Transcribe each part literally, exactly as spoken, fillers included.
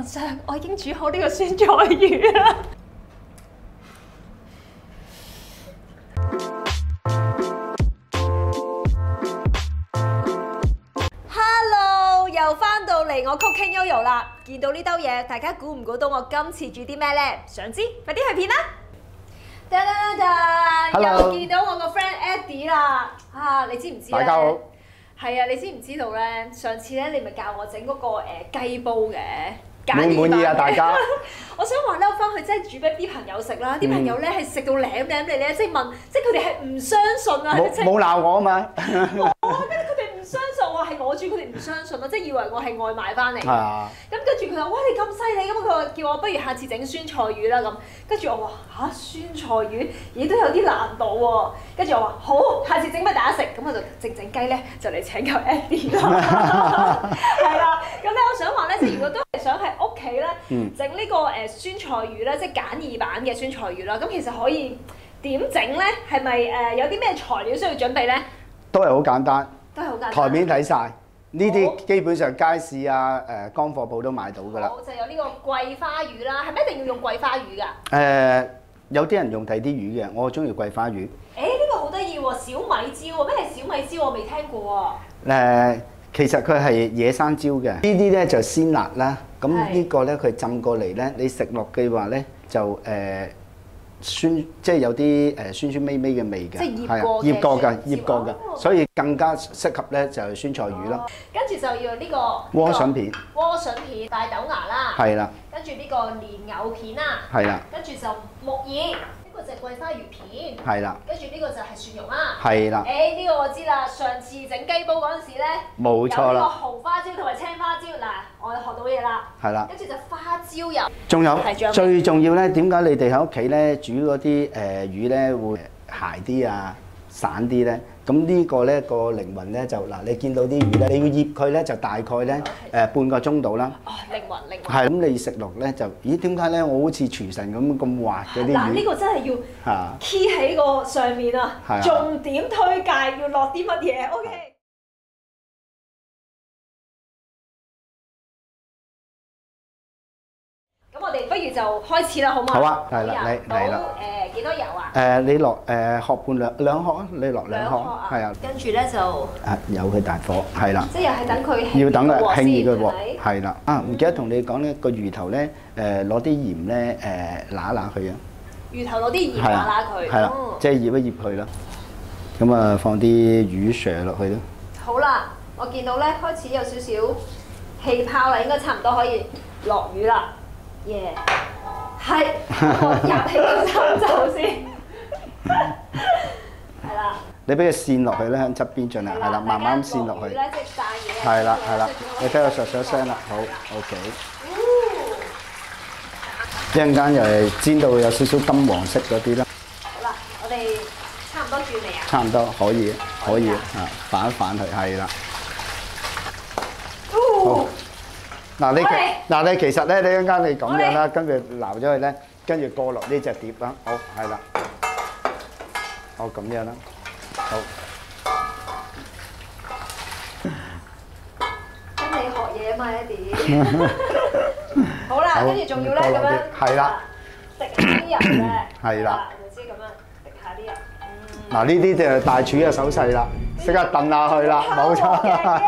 上我已經煮好呢個酸菜魚啦。Hello， 又翻到嚟我 Cooking Yoyo 啦。見到呢兜嘢，大家估唔估到我今次煮啲咩呢？想知快啲去片啦！噔噔噔噔，又見到我個 friend Eddie 啦。啊，你知唔知咧？ 大家好。 係啊，你知唔知道咧？上次咧，你咪教我整嗰個誒雞煲嘅。 滿唔滿意啊？大家？ 我想話咧，我翻去真係煮俾啲朋友食啦，啲朋友咧係食到舐舐你咧，即係問，即係佢哋係唔相信啊！ 冇冇鬧我啊嘛？ 冇啊！跟住佢哋唔相信我係我煮，佢哋唔相信啊，即係以為我係外賣翻嚟。係啊。咁跟住佢話：哇！你咁犀利，咁佢話叫我不如下次整酸菜魚啦咁。跟住我話吓，酸菜魚，咦都有啲難度喎。跟住我話好，下次整俾大家食。咁我就整整雞咧，就嚟請教 Eddie 啦。係啦，咁咧我想話咧，即係如果都係想喺屋企咧整呢個誒酸菜魚咧，即係簡易版嘅酸菜魚啦。咁其實可以點整咧？係咪誒有啲咩材料需要準備咧？ 都係好簡單， 都係好簡單。 台面睇晒，呢啲基本上街市啊、誒乾貨鋪都買到㗎啦。 好，就有呢個桂花魚啦，係咪一定要用桂花魚㗎？ 誒，有啲人用第啲魚嘅，我中意桂花魚。誒，呢個好得意喎，小米椒喎，咩係小米椒？我未聽過喎。 誒，其實佢係野生椒嘅，呢啲咧就鮮辣啦。咁呢個咧佢浸過嚟咧，你食落嘅話咧就誒酸，即係有啲誒酸酸味味嘅味嘅， 即係醃過嘅， 醃過嘅，醃過嘅，所以更加適合咧就係酸菜魚咯。 跟住就要呢個萵筍片， 萵筍片、大豆芽啦， 係啦。 跟住呢個蓮藕片啦， 係啦。 跟住就木耳。呢個就係桂花魚片， 係啦， 跟住呢個就係蒜蓉啦， 係啦。 誒呢個我知啦，上次整雞煲嗰陣時咧， 冇錯啦，有呢個紅花椒同埋青花椒，嗱我學到嘢啦， 係啦， 跟住就花椒油， 仲有最重要咧，點解你哋喺屋企咧煮嗰啲誒魚咧會鞋啲啊、散啲咧？咁呢個咧個靈魂咧就嗱，你見到啲魚咧，你要醃佢咧就大概咧誒半個鐘度啦。 哦，靈魂靈魂。 係咁，你食落咧就，咦？點解咧我好似廚神咁咁滑嘅啲魚？ 嗱，呢個真係要 key 喺個上面啊！重點推介要落啲乜嘢 ？OK。咁我哋不如就開始啦，好唔好？ 好啊，係啦，你係啦。 誒幾多油啊？ 誒你落誒殼半兩兩殼啊，你落兩殼，係啊。 跟住咧就啊，由佢大火，係啦。 即係又係等佢要等佢興熱嘅鑊， 係啦。啊，唔記得同你講咧，個魚頭咧誒攞啲鹽咧誒揦揦佢啊。 魚頭攞啲鹽揦揦佢。 係啦，即係醃一醃佢啦。咁啊，放啲魚鱈落去咯。 好啦，我見到咧開始有少少氣泡啦，應該差唔多可以落魚啦。耶，係，我入起個心就先，係啦。 你俾佢跣落去咧，喺側邊盡量，係啦，慢慢跣落去。係啦係啦，你聽到唰唰聲啦，好 OK。一陣間又係煎到有少少金黃色嗰啲啦。 好啦，我哋差唔多轉未啊？ 差唔多可以，可以啊，反一反佢，係啦。好。嗱你嗱你其實咧，你一陣間你咁樣啦，跟住撈咗佢咧，跟住過落呢隻碟啦，好係啦，好咁樣啦，好。 跟你學嘢嘛，Eddie。好啦，跟住仲要咧咁樣， 係啦， 滴下啲油嘅， 係啦， 就知咁樣滴下啲油。 嗱呢啲就係大廚嘅手勢啦，識得燉下去啦，冇錯。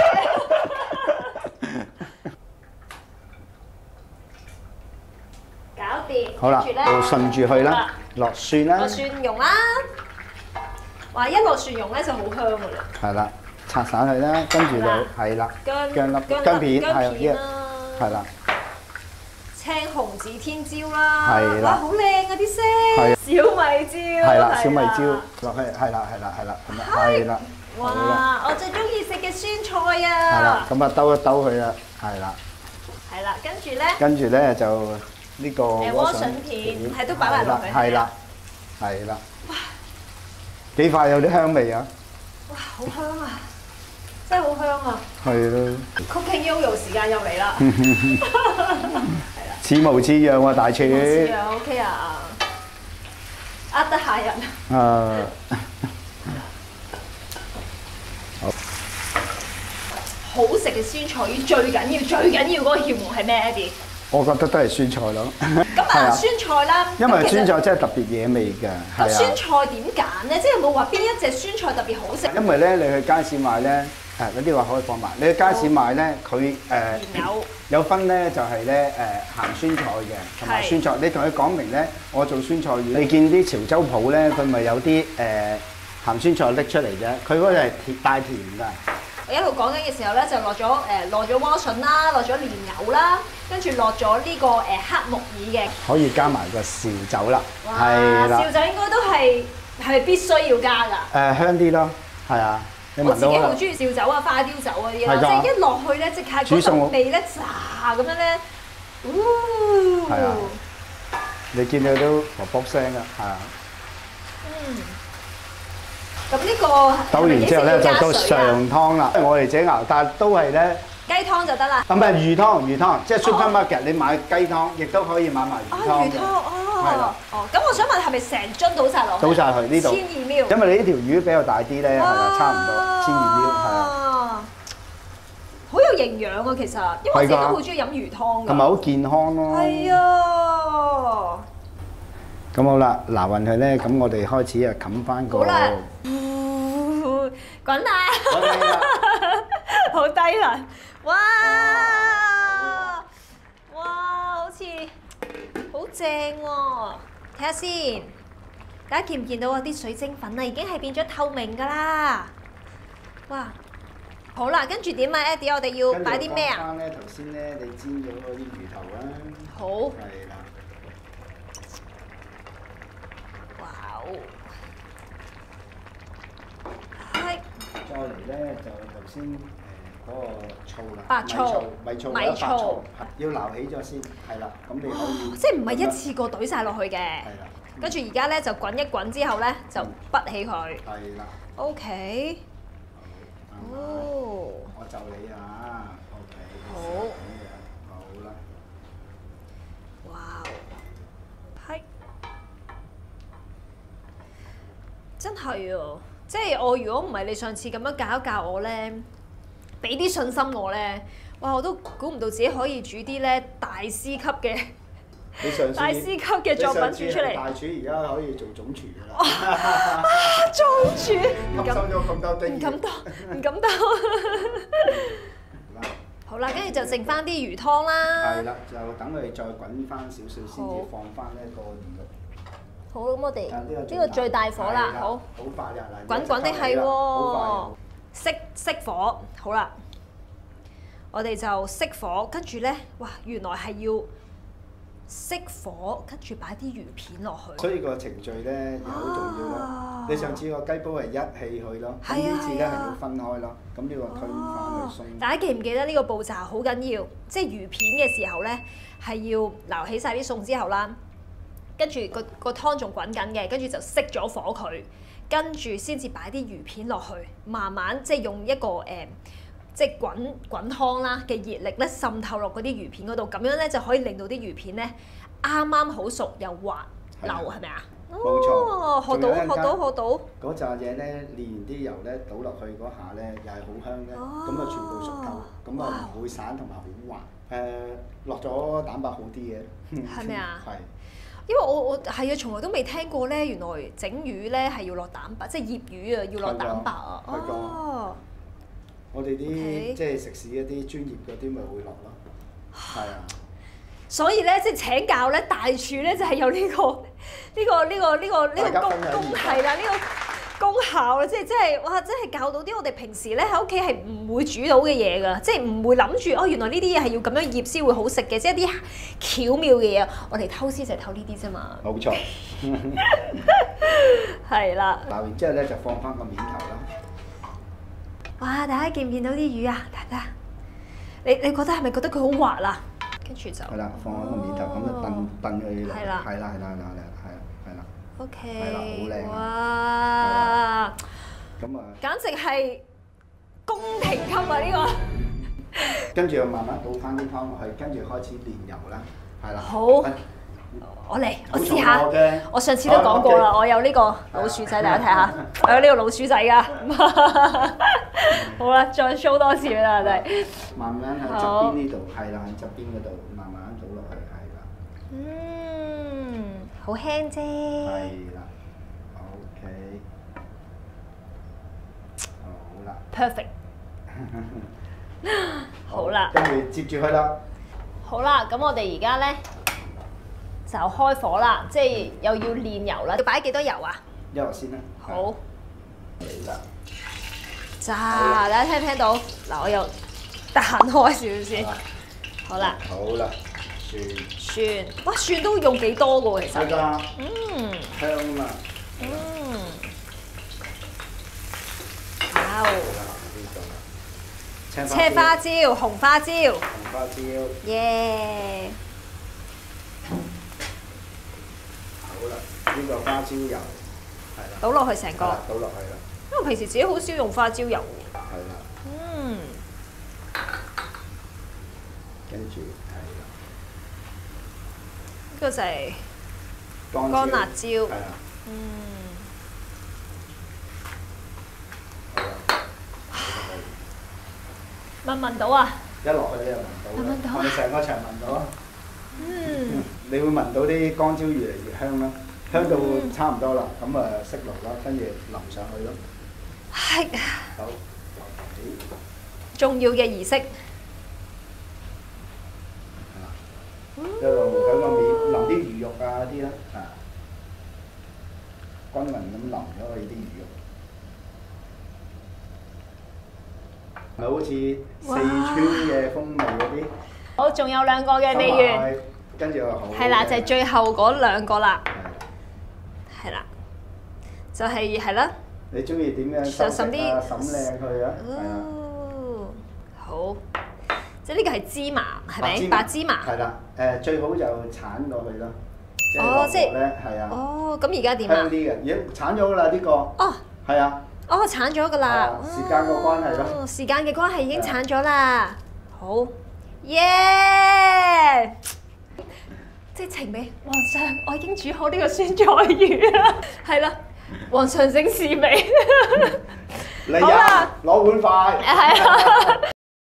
好啦，就順住去啦，落蒜啦， 落蒜蓉啦，哇！一落蒜蓉咧就好香㗎啦。 係啦，拆散佢啦，跟住就係啦，薑粒薑片係啦，係啦， 青紅指天椒啦， 係啦， 好靚啊啲色，小米椒， 係啦，小米椒落去，係啦係啦係啦，咁啊係啦， 哇！我最中意食嘅酸菜啊， 係啦，咁啊兜一兜佢啦，係啦， 係啦，跟住咧， 跟住咧就。呢個萵筍片係都擺埋落去， 係啦，係啦，哇！幾快有啲香味啊！ 哇，好香啊！真係好香啊！ 係咯 ，Cooking Yoyo 時間又嚟啦，係啦， 似模似樣喎，大廚。 似模似樣 OK 啊，呃得下人。 啊！好。 好食嘅酸菜魚最緊要最緊要嗰個竅門係咩 ，Eddie？ 我覺得都係酸菜咯。 咁啊，酸菜啦， 因為酸菜真係特別惹味㗎。 咁酸菜點揀咧？即係有冇話邊一隻酸菜特別好食？ 因為咧，你去街市買咧，誒嗰啲話可以放埋。你去街市買咧，佢誒有有分咧，就係咧誒鹹酸菜嘅，同埋酸菜。你同佢講明咧，我做酸菜魚。你見啲潮州鋪咧，佢咪有啲誒鹹酸菜拎出嚟嘅？佢嗰個係甜帶甜㗎。 我一路講緊嘅時候咧，就落咗誒落咗萵筍啦，落咗蓮藕啦，跟住落咗呢個誒黑木耳嘅， 可以加埋個紹酒啦， 係啦，紹酒應該都係係咪必須要加㗎？ 誒香啲咯，係啊，你聞到我自己好中意紹酒啊、花雕酒嗰啲啦，即係一落去咧，即刻嗰陣味咧，炸咁樣咧， 係啊，你見到都卜卜聲㗎，係啊。 嗯。咁呢個倒完之後咧，就到上湯啦。我哋自己熬，但都係咧雞湯就得啦。 唔係魚湯，魚湯即係 supermarket，你買雞湯，亦都可以買埋魚湯嘅。 魚湯哦，係啦。哦，咁我想問係咪成樽倒晒落去？ 倒晒去呢度。 千二秒。 因為你呢條魚比較大啲咧，係啊，差唔多千二秒，係啊。 好有營養啊，其實，因為我自己都好中意飲魚湯㗎。 同埋好健康咯。 係啊。 咁好啦，嗱勻佢咧，咁我哋開始啊冚翻個。好啦。 滾啦！好低能！哇！哇！好似好正喎！睇下先，大家見唔見到啊？啲水晶粉啊，已經係變咗透明㗎啦！哇！好啦，跟住點啊 ，Eddie？我哋要擺啲咩啊？ 翻咧頭先咧，你煎咗嗰啲魚頭啊。 好。 係啦。 哇！ 再嚟咧就頭先誒嗰個醋啦， 白醋、 米醋、 米醋， 要撈起咗先，係啦，咁你可以。 即係唔係一次過懟晒落去嘅？ 係啦。 跟住而家咧就滾一滾之後咧就滗起佢。 係啦。 OK。哦。 我就你啊 ，OK。 好。 好啦。 哇！係。真係啊！即係我如果唔係你上次咁樣教一教我咧，俾啲信心我咧，哇！我都估唔到自己可以煮啲咧大師級嘅大師級嘅作品煮出嚟。 大廚而家可以做總廚㗎啦。 總廚唔敢， 收咗咁多經驗， 唔敢當，唔敢當。好啦，跟住就剩翻啲魚湯啦。 係啦，就等佢再滾翻少少先至放翻呢個魚肉。 好，咁我哋呢個最大火啦，好。 好快呀！ 滾滾的係喎，熄熄火，好啦。我哋就熄火，跟住咧，哇！原來係要熄火，跟住擺啲魚片落去。 所以個程序咧又好重要咯。你上次個雞煲係一氣去咯，咁呢次咧係要分開咯。咁呢個推翻去鬆。 大家記唔記得呢個步驟好緊要？即係魚片嘅時候咧，係要撈起晒啲餸之後啦。跟住個個湯仲滾緊嘅，跟住就熄咗火佢，跟住先至擺啲魚片落去，慢慢即係用一個誒、呃，即係滾滾湯啦嘅熱力咧滲透落嗰啲魚片嗰度，咁樣咧就可以令到啲魚片咧啱啱好熟又滑溜，係咪啊？ 冇錯， 學到學到學到。 嗰扎嘢咧，煉完啲油咧倒落去嗰下咧，又係好香嘅，咁啊全部熟透，咁啊唔會散同埋好滑。誒，落咗蛋白好啲嘅。 係咪啊？ 係。 因為我我係啊，從來都未聽過咧，原來整魚咧係要落蛋白，即係醃魚啊要落蛋白啊。哦。 我哋啲即係食肆一啲專業嗰啲咪會落咯。係啊。 所以咧，即係請教咧，大廚咧就係有呢個呢個呢個呢個呢個功功係啦，呢個功效啦，即係即係哇，真係教到啲我哋平時咧喺屋企係唔會煮到嘅嘢㗎，即係唔會諗住哦，原來呢啲嘢係要咁樣醃先會好食嘅，即係一啲巧妙嘅嘢，我哋偷師就係偷呢啲啫嘛。冇錯。係啦。 鬧完之後咧，就放翻個面頭啦。 哇！大家見唔見到啲魚啊？大家，你你覺得係咪覺得佢好滑啊？跟住就係啦，放喺個面頭咁就燉燉佢落。 係啦， 係啦，係啦，係啦，係啦，係啦。 O K。 係啦，好靚。 哇！ 咁啊， 簡直係宮廷級啊！呢個。 跟住又慢慢倒翻啲湯落去，跟住開始煉油啦，係啦。 好。 我嚟，我試下。我上次都講過啦，我有呢個老鼠仔，大家睇下，我有呢個老鼠仔㗎。好啦，再 show 多次啦，真係。 慢慢喺側邊呢度，係啦，喺側邊嗰度慢慢倒落去，係啦。 嗯，好輕啫。 係啦 ，OK， 好啦。 Perfect。好啦。 跟住接住佢啦。 好啦，咁我哋而家咧就開火啦，即係又要煉油啦。要擺幾多油啊？ 油先啦。 好。 嚟啦。 炸，大家聽唔聽到？嗱，我又彈開少少先。好啦。 好啦，蒜。 蒜，哇，蒜都用幾多㗎喎，其實。 係㗎。 嗯。 香啊。 嗯。好。車花椒、紅花椒。紅花椒。 耶！ 好啦，呢個花椒油係啦。 倒落去成個。 倒落去啦。 因為我平時自己好少用花椒油喎。 係啦。 嗯。 跟住係啦。 呢個就係乾辣椒。係啦。 嗯。聞唔聞到啊？ 一落去你就聞到啦。 聞到啊！ 係咪成個場聞到啊？ 嗯。你會聞到啲乾椒越嚟越香啦，香到差唔多啦，咁啊熄爐啦，跟住淋上去咯。 係。 好。 重要嘅儀式。 一路喺個面淋啲魚肉啊啲啦，啊，均勻咁淋咗佢啲魚肉。咪好似四川嘅風味嗰啲。 好，仲有兩個嘅未完。 跟住好。 係啦，就係最後嗰兩個啦。係啦，就係係啦。 你中意點樣收色啊？審靚佢啊！ 哦，好，即係呢個係芝麻，係咪？白芝麻。 係啦，誒最好就剷過去咯。 哦，即係咧，係啊。 哦，咁而家點啊？ 香啲嘅，已經剷咗㗎啦呢個。哦。係啊。 哦，剷咗㗎啦。 時間個關係咯。 時間嘅關係已經剷咗啦。好，耶！即係呈俾皇上，我已經煮好呢個酸菜魚啦。係啦，皇上請試味。 嚟啊！攞碗筷。係啊。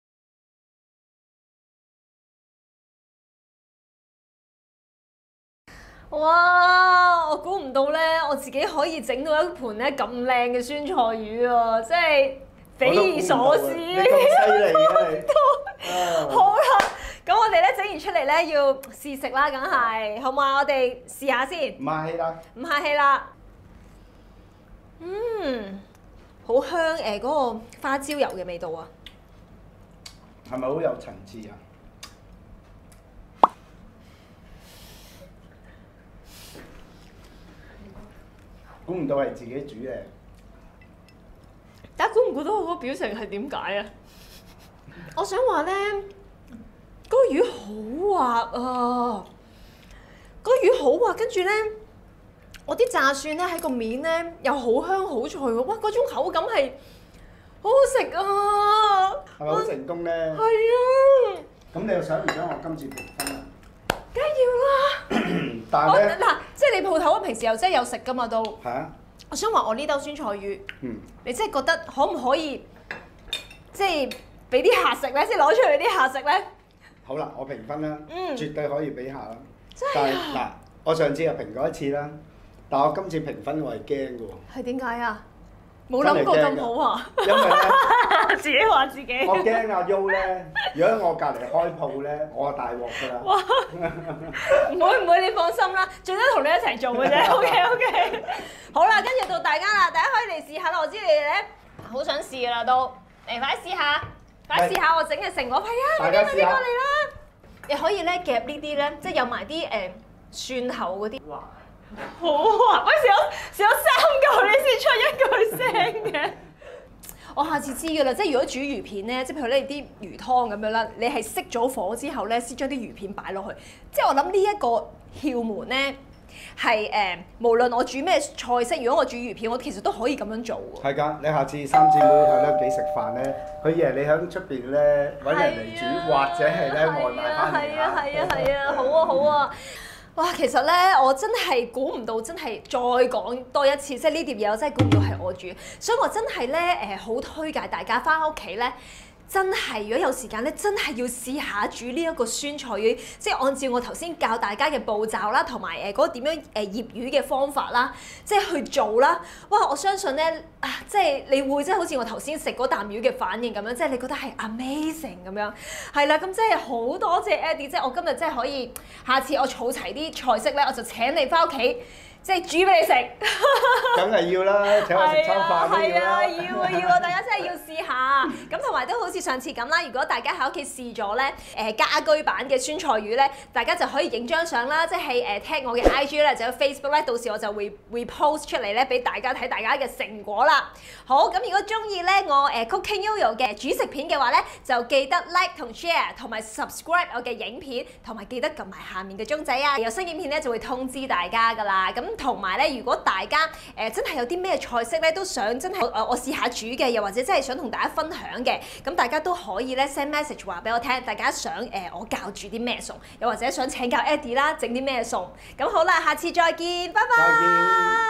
哇！我估唔到咧，我自己可以整到一盤咧咁靚嘅酸菜魚啊！真係匪夷所思。你咁犀利嘅你。 好啦，咁我哋咧整完出嚟咧要試食啦，梗係好嘛？我哋試下先。 唔客氣啦。 唔客氣啦。嗯，好香誒！嗰個花椒油嘅味道啊。 係咪好有層次啊？估唔到係自己煮嘅。 大家估唔估到我個表情係點解啊？我想話咧，嗰個魚好滑啊！嗰個魚好滑，跟住咧，我啲炸蒜咧喺個面咧又好香好脆喎！哇，嗰種口感係好好食啊！ 係咪好成功咧？ 係啊！ 咁你又想唔想我今次評分啊？ 梗係要啦！ 但係咧， 嗱，即係你鋪頭，我平時又真係有食噶嘛都。 係啊。 我想話我呢兜酸菜魚，嗯，你真係覺得可唔可以，即係俾啲客食咧？即係攞出嚟啲客食咧？ 好啦，我評分啦，嗯，絕對可以俾客啦。 真係但係嗱，我上次又評過一次啦，但我今次評分我係驚嘅喎。 係點解啊？冇諗過咁好啊！ 因為咧， 自己話自己。 我驚阿 U 咧，如果我隔離開鋪咧，我就大鑊㗎啦。哇！ 唔會唔會，你放心啦，最多同你一齊做嘅啫。OK OK。好啦，跟住到大家啦，大家可以嚟試下啦。我知你哋咧好想試㗎啦，都嚟快試下，快試下我整嘅成果。係啊，快啲快啲過嚟啦！你可以咧夾呢啲咧，即係有埋啲誒蒜頭嗰啲。哇！好滑，喂，試咗試咗三句你先出一句聲嘅。我下次知㗎啦，即係如果煮魚片咧，即係譬如咧啲魚湯咁樣啦，你係熄咗火之後咧，先將啲魚片擺落去。即係我諗呢一個竅門咧，係誒、呃，無論我煮咩菜式，如果我煮魚片，我其實都可以咁樣做喎。 係㗎，你下次三姊妹喺屋企食飯咧，佢以為你喺出邊咧揾人嚟煮，啊、或者係咧外賣翻嚟。 係啊係啊係啊，好啊好啊！ 哇，其實咧，我真係估唔到，真係再講多一次，即係呢碟嘢我真係估唔到係我煮，所以我真係咧誒好推介大家翻屋企咧。真係，如果有時間咧，真係要試下煮呢一個酸菜魚，即係按照我頭先教大家嘅步驟啦，同埋誒嗰個點樣誒醃魚嘅方法啦，即係去做啦。哇！我相信咧啊，即係你會即係好似我頭先食嗰啖魚嘅反應咁樣，即係你覺得係 amazing 咁樣。係啦，咁即係好多謝 Eddie，即係我今日真係可以，下次我儲齊啲菜式咧，我就請你翻屋企。即係煮俾你食， 梗係要啦，請我食餐飯都要啦。 係啊，要啊要啊！大家真係要試下。咁同埋都好似上次咁啦，如果大家喺屋企試咗咧，誒家居版嘅酸菜魚咧，大家就可以影張相啦，即係誒 tag 我嘅 I G 咧，就有 Facebook 咧，到時我就會會 post 出嚟咧，俾大家睇大家嘅成果啦。好，咁如果中意咧我誒 Cooking Yoyo 嘅煮食片嘅話咧，就記得 like 同 share 同埋 subscribe 我嘅影片，同埋記得撳埋下面嘅鐘仔啊，有新影片咧就會通知大家噶啦。咁同埋咧，如果大家誒、呃、真係有啲咩菜式咧，都想真係誒我，我試下煮嘅，又或者真係想同大家分享嘅，咁大家都可以咧 send message 話俾我聽，大家想誒、呃、我教煮啲咩餸，又或者想請教 Eddie 啦，整啲咩餸。咁好啦，下次再見，拜拜。